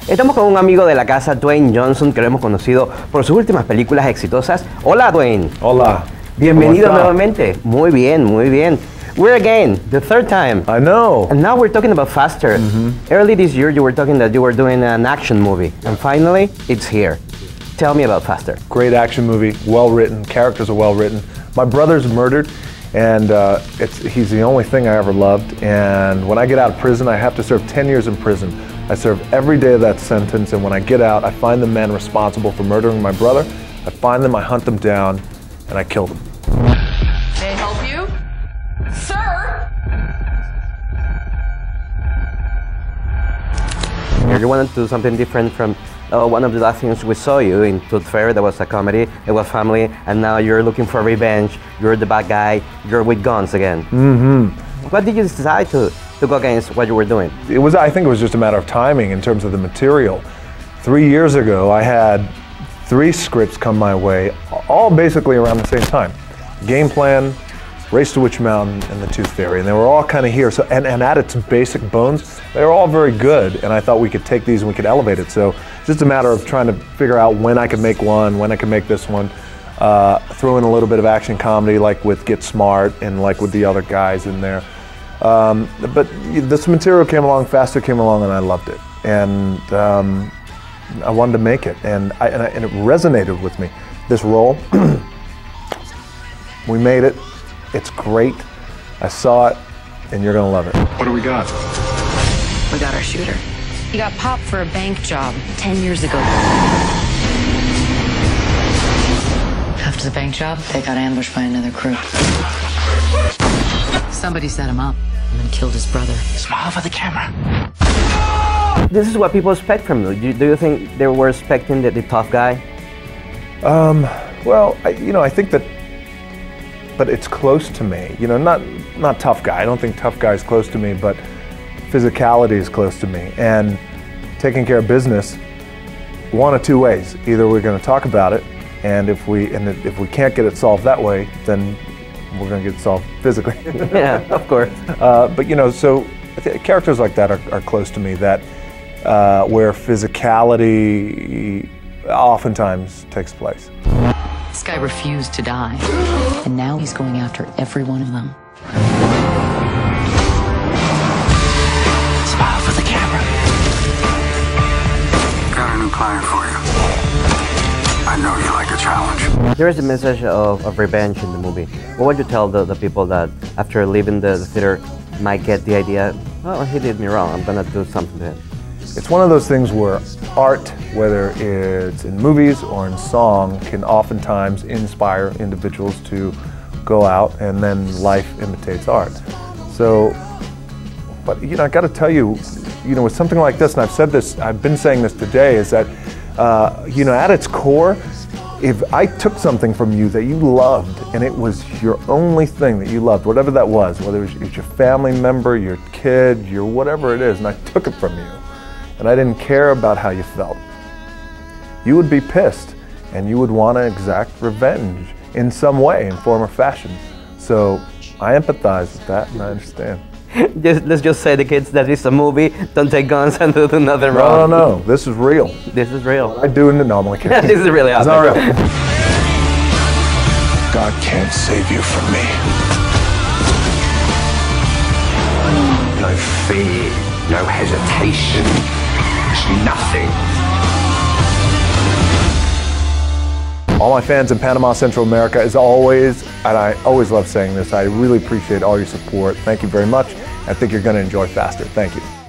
Estamos con un amigo de la casa, Dwayne Johnson, que lo hemos conocido por sus últimas películas exitosas. Hola, Dwayne. Hola. Bienvenido nuevamente. Muy bien, muy bien. We're again, the third time. I know. And now we're talking about Faster. Early this year, you were talking that you were doing an action movie. And finally, it's here. Tell me about Faster. Great action movie, well written, characters are well written. My brother's murdered, and he's the only thing I ever loved. And when I get out of prison, I have to serve 10 years in prison. I serve every day of that sentence, and when I get out, I find the men responsible for murdering my brother. I find them, I hunt them down, and I kill them. May I help you? Sir! You wanted to do something different from one of the last things we saw you in Tooth Fairy. That was a comedy, it was family, and now you're looking for revenge, you're the bad guy, you're with guns again. What did you decide to go against what you were doing? I think it was just a matter of timing in terms of the material. 3 years ago, I had 3 scripts come my way, all basically around the same time. Game Plan, Race to Witch Mountain, and The Tooth Fairy, and they were all kind of here. So, and at its basic bones, they were all very good, and I thought we could take these and we could elevate it. So, just a matter of trying to figure out when I could make one, when I could make this one. Throw in a little bit of action comedy, like with Get Smart, and like with the other guys in there. But this material came along, Faster came along, and I loved it, and I wanted to make it, and it resonated with me. This role, we made it. It's great. I saw it, and you're gonna love it. What do we got? We got our shooter. He got popped for a bank job 10 years ago. After the bank job, they got ambushed by another crew. Somebody set him up and then killed his brother. Smile for the camera. This is what people expect from you. Do you think they were expecting the tough guy? Well, I think that, but it's close to me. You know, not tough guy. I don't think tough guy is close to me, but physicality is close to me. And taking care of business, one of two ways. Either we're going to talk about it, and if we can't get it solved that way, then we're going to get it solved physically. Yeah, of course. But so characters like that are close to me. That where physicality oftentimes takes place. This guy refused to die, and now he's going after every one of them. Smile for the camera. Got a new client for you. I know you like a challenge. There is a message of revenge in the movie. What would you tell the people that after leaving the theater might get the idea, oh, he did me wrong, I'm gonna do something to him? It's one of those things where art, whether it's in movies or in song, can oftentimes inspire individuals to go out, and then life imitates art. So, but I got to tell you, with something like this, and I've been saying this today, is that, at its core, if I took something from you that you loved, and it was your only thing that you loved, whatever that was, whether it was your family member, your kid, your whatever it is, and I took it from you, and I didn't care about how you felt, you would be pissed, and you would want to exact revenge in some way, in form or fashion. So I empathize with that, and I understand. Let's just say the kids that it's a movie, don't take guns and do nothing wrong. No, this is real. This is real. I do it normally. Yeah, this is really It's awesome. not real. God can't save you from me. No fear, no hesitation, nothing. All my fans in Panama, Central America, as always, and I always love saying this, I really appreciate all your support. Thank you very much. I think you're going to enjoy Faster. Thank you.